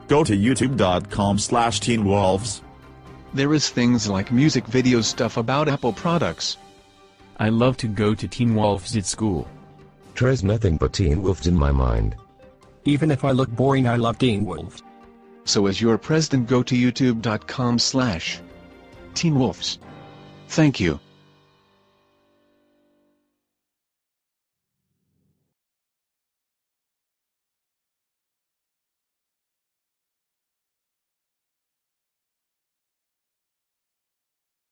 Go to youtube.com/Teenwolfz. There is things like music videos, stuff about Apple products. I love to go to Teenwolfz at school. There's nothing but Teenwolfz in my mind. Even if I look boring, I love Teenwolfz. So as your president, go to youtube.com/Teenwolfz. Thank you.